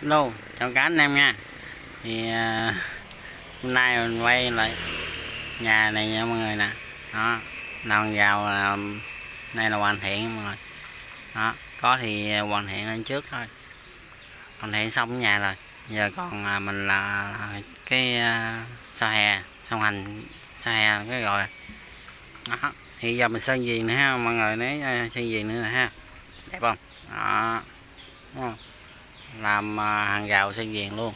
Lô, chào cả anh em nha. Thì hôm nay mình quay lại nhà này nha mọi người nè. Đó, làm vào này là hoàn thiện mọi người. Đó, có thì hoàn thiện lên trước thôi. Hoàn thiện xong nhà rồi. Giờ còn mình là cái sao hè, xong hành sao hè cái rồi. Đó, thì giờ mình sơn viền nữa ha mọi người, nếu sơn viền nữa nè ha. Đẹp không? Đó. Đúng không? Làm hàng rào xây viền luôn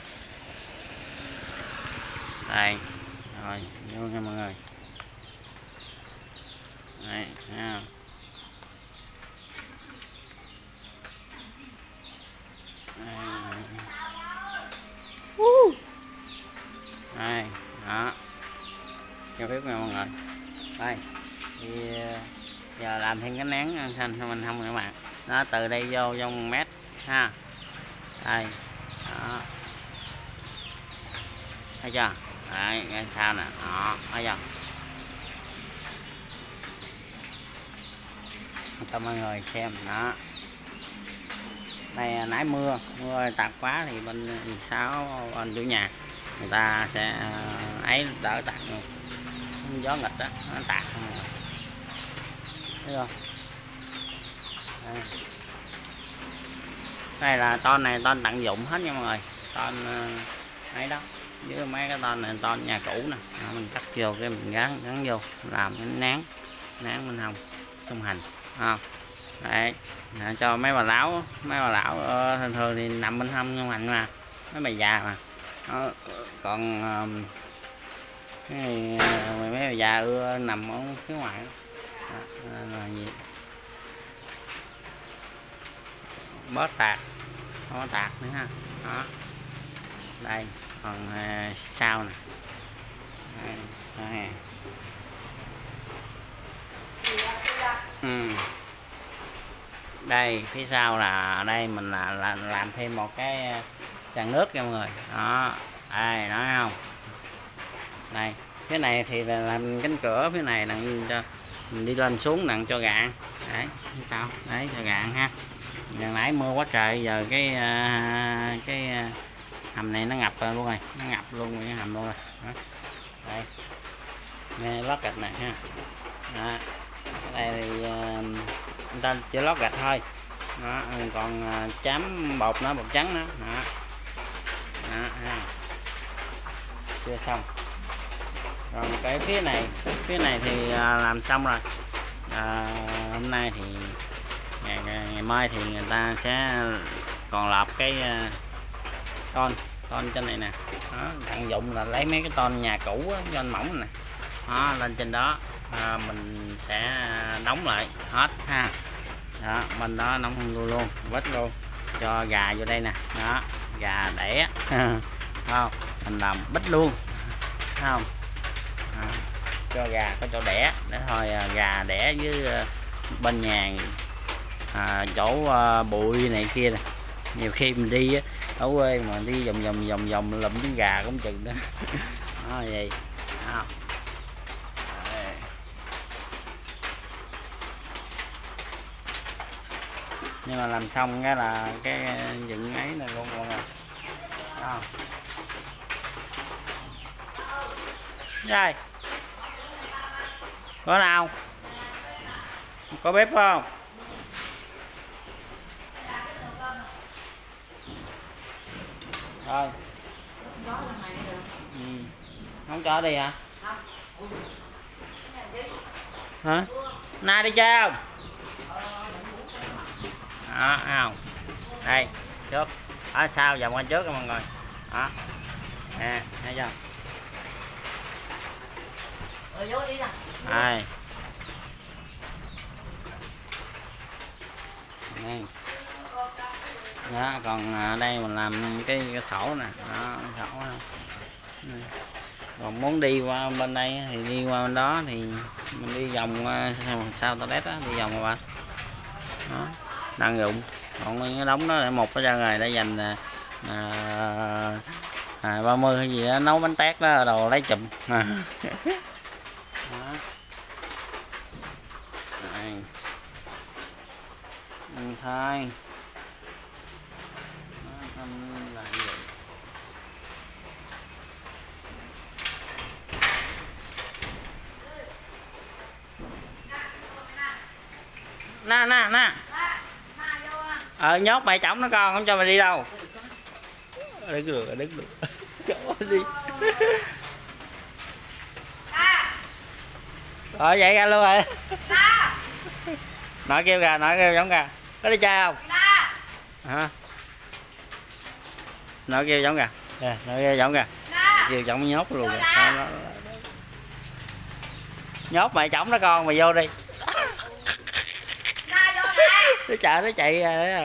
đây rồi vô nha mọi người. Đây ha. Đây đó, cho phép nha mọi người. Đây thì giờ làm thêm cái nén xanh cho mình không các bạn. Đó, từ đây vô trong 1 mét ha. Đây đó, thấy chưa? Đấy, sao nè, đó, thấy chưa? Cho mọi người xem đó. Đây nãy mưa tạt quá thì bên sáu anh chủ nhà người ta sẽ ấy đỡ tạt luôn, gió nghịch đó nó tạt không rồi. Thấy không? Đây là ton này ton tận dụng hết nha mọi người, ton ấy đó, với mấy cái ton này ton nhà cũ nè. Mình cắt vô cái mình gắn vô làm cái nán bên hông xung hành không. Đấy, cho mấy bà lão thường thường thì nằm bên hông xung hành mà, mấy bà già mà. Đó, còn mấy bà già ưa nằm ở phía ngoài đó. Là gì bớt tạt, không có tạt nữa ha. Đó, đây còn sau nè. Đây. Đây phía sau là ở đây mình là làm thêm một cái sàn nước nha mọi người. Đó, đây nói không. Đây cái này thì là làm cánh cửa, phía này là cho mình đi lên xuống nặng cho gà. Đấy sao đấy cho gà ha. Giờ nãy mưa quá trời, giờ cái hầm này nó ngập luôn rồi, nó ngập luôn cái hầm luôn rồi. Đó. Đây nè, lót gạch này ha. Đó. Đây thì người ta chỉ lót gạch thôi. Đó, còn chám bột nữa, bột trắng nữa. Đó. Đó, ha. Chưa xong. Còn cái phía này thì làm xong rồi. Hôm nay thì ngày mai thì người ta sẽ còn lợp cái ton trên này nè. Đó, tận dụng là lấy mấy cái ton nhà cũ á, trên mỏng nè. Đó, lên trên đó mình sẽ đóng lại hết ha. Đó, bên đó đóng luôn vết luôn, cho gà vô đây nè. Đó, gà đẻ không, mình làm bít luôn không. Cho gà có chỗ đẻ để thôi, gà đẻ với bên nhà chỗ bụi này kia nè. Nhiều khi mình đi ở quê mà đi vòng lụm trứng gà cũng chừng đó. Đó vậy không. Nhưng mà làm xong cái là cái dựng ấy này luôn mọi người. Rồi có nào có bếp không? Rồi không cho đi hả? Hả? Nay đi chơi không? Đó, không. Đây trước ở sau vòng qua trước mọi người. Đó nè, thấy chưa? Đây đây. Đó, còn đây mình làm cái sổ nè. Đó, sổ này. Còn muốn đi qua bên đây thì đi qua bên đó thì mình đi vòng sau toilet á, đi vòng qua. Đó, đang dụng. Còn cái đống đó để một cái ra rồi để dành 30 hay gì đó nấu bánh tét đó, đồ lấy chùm. Đó. Thôi là như vậy. Nè nhốt mày trống nó con, không cho mày đi đâu. Đứng được đi. Rồi vậy ra luôn rồi. Nói kêu giống kìa. Có đi chơi không? Hả? Nói kêu giống kìa. Nói kêu giống kìa. Kêu giống nhốt luôn rồi. Đó. Nhốt mày trống nó con, mày vô đi. Nó chạy rồi.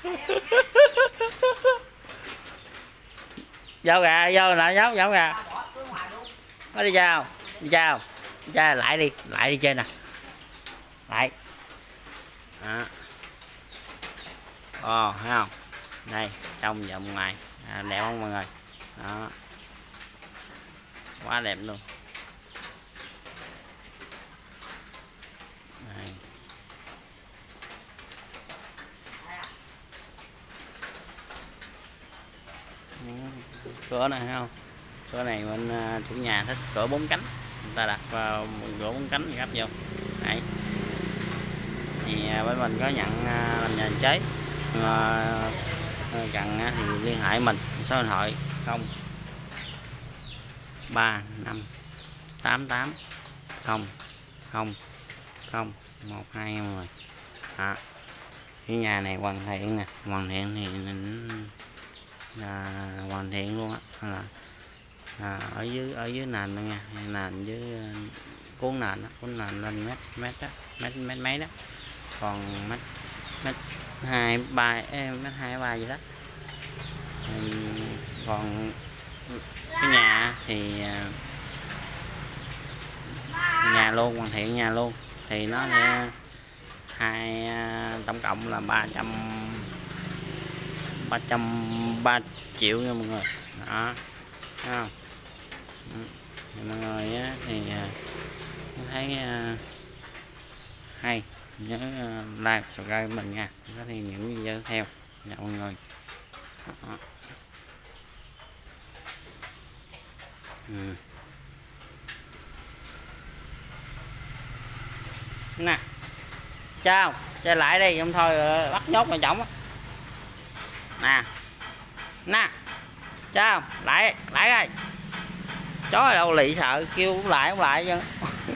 Vô kìa, vô nè nhốt giống kìa. Có đi chơi không? Đi chơi không? Đi chơi lại đi chơi nè. Lại. Đó. Ồ, thấy không? Đây, trong và ngoài. Đẹp không mọi người? Đó. Quá đẹp luôn. Đây. Cửa này thấy không? Cửa này bên chủ nhà thích cửa 4 cánh, người ta đặt vào cửa 4 cánh thì gấp vô. Đấy. Thì bên mình có nhận làm nhà chế, cần thì liên hệ mình số điện thoại 0358800120 người. Cái nhà này hoàn thiện nè, hoàn thiện thì hoàn thiện luôn á, ở dưới nền luôn nha, nền với cuốn nền lên mét mấy đó, còn mét 23 gì đó. Còn cái nhà thì nhà luôn, hoàn thiện nhà luôn thì nó sẽ tổng cộng là 303 triệu nha mọi người. Đó, thấy không? Mọi người thì thấy hay nhớ like subscribe mình nha, có thêm những video theo nha mọi người. Đó. Nè, chào chơi lại đi không thôi bắt nhốt mà chổng. Nè chào lại đây, chó đâu lì sợ kêu cũng lại chứ.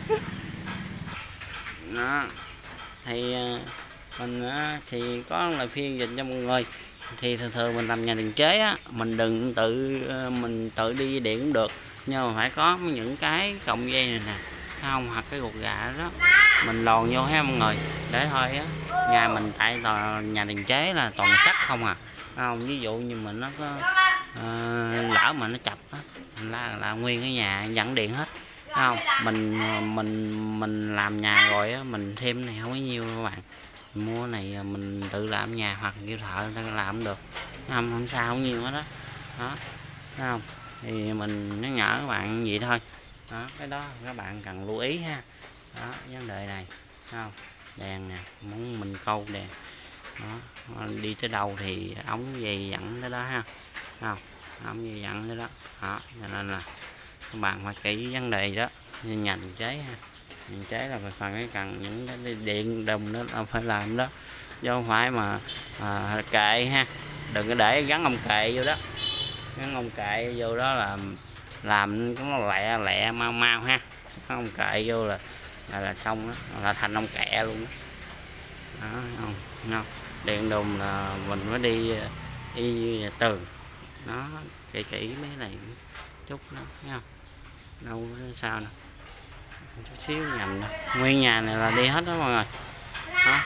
Đó. Thì mình thì có lời khuyên dành cho mọi người, thì thường mình làm nhà điện chế á, mình đừng mình tự đi điện cũng được, nhưng mà phải có những cái cọng dây này nè, không, hoặc cái ruột gà đó mình lòn vô ha mọi người, để thôi á. Nhà mình tại nhà điện chế là toàn sắt không à, không, ví dụ như mình nó có lỡ mà nó chập á là nguyên cái nhà dẫn điện hết, không. Mình làm nhà rồi á, mình thêm này không có nhiêu các bạn, mua này mình tự làm nhà hoặc kêu thợ người ta làm cũng được, không sao, không nhiều hết đó. Đó, thấy không? Thì mình nhắc nhở các bạn vậy thôi. Đó, cái đó các bạn cần lưu ý ha. Đó, vấn đề này, thấy không? Đèn nè, muốn mình câu đèn đó, đi tới đâu thì ống dây dẫn tới đó ha, không, ống dây dẫn tới đó. Đó, cho nên là các bạn phải kỹ vấn đề đó, như nhà điện chế ha. Điện chế là phải cái cần những cái điện đồng đó phải làm đó, chứ không phải mà kệ ha, đừng có để gắn ông kệ vô đó, gắn ông kệ vô đó là làm cũng lẹ mau ha, ông kệ vô là xong đó, là thành ông kẹ luôn đó. Đó, không điện đùng là mình mới đi tường nó kỹ mấy này chút đó, thấy không, đâu sao nè, chút xíu nhầm nè, nguyên nhà này là đi hết đó mọi người. Đó.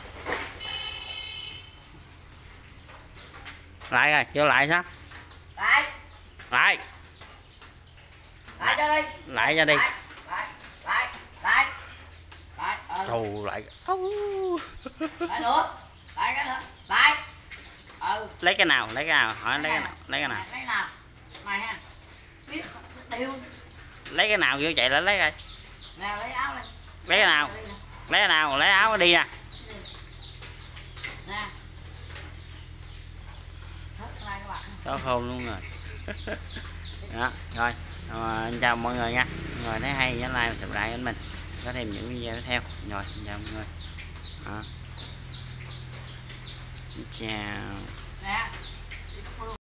Lại rồi, chưa lại sao? Lại cho đi. Thù lại. Lấy cái nào? Hỏi lấy cái nào? Lấy cái nào vô chạy lại lấy coi. Lấy cái nào? Lấy áo đi nè. Chó khôn luôn rồi. Đó rồi, chào mọi người nha. Mọi người thấy hay nhớ like và subscribe đến mình, có thêm những video tiếp theo. Rồi chào mọi người. Đó. Chào.